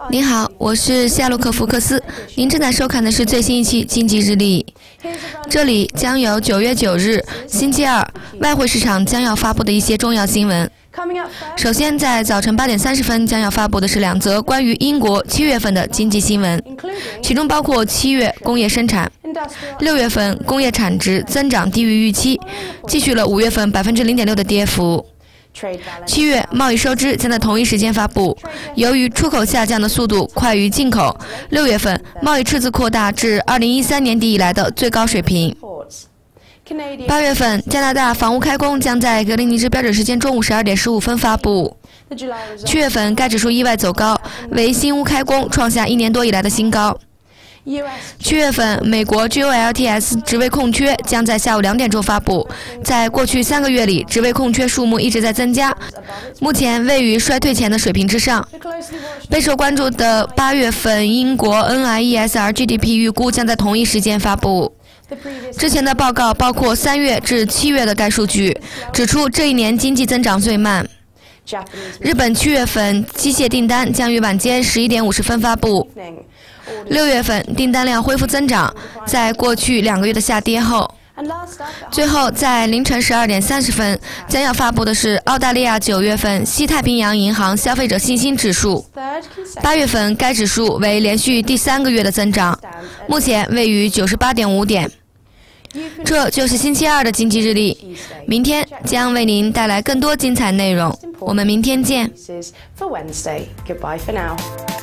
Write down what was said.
您好，我是夏洛克·福克斯，您正在收看的是最新一期《经济日历》。这里将有9月9日星期二外汇市场将要发布的一些重要新闻。首先，在早晨8点30分将要发布的是2则关于英国7月份的经济新闻，其中包括7月工业生产、6月份工业产值增长低于预期，继续了5月份0.6%的跌幅。7月贸易收支将在同一时间发布，由于出口下降的速度快于进口，6月份贸易赤字扩大至2013年底以来的最高水平。8月份加拿大房屋开工将在格林尼治标准时间中午12点15分发布。7月份该指数意外走高，为新屋开工创下1年多以来的新高。7月份美国 GOLTS 职位空缺将在下午2点钟发布，在过去3个月里，职位空缺数目一直在增加，目前位于衰退前的水平之上。备受关注的8月份英国 NIESR GDP 预估将在同一时间发布。之前的报告包括3月至7月的该数据，指出这一年经济增长最慢。日本7月份机械订单将于晚间11点50分发布。6月份订单量恢复增长，在过去2个月的下跌后。最后，在凌晨12点30分将要发布的是澳大利亚9月份西太平洋银行消费者信心指数。8月份该指数为连续第3个月的增长，目前位于98.5点。这就是星期二的经济日历，明天将为您带来更多精彩内容，我们明天见。